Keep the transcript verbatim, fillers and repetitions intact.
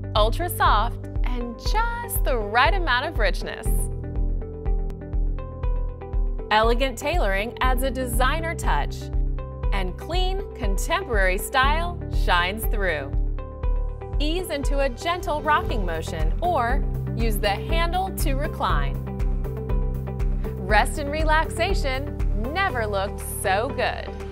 ultra soft, and just the right amount of richness. Elegant tailoring adds a designer touch, and clean, contemporary style shines through. Ease into a gentle rocking motion or use the handle to recline. Rest and relaxation never looked so good.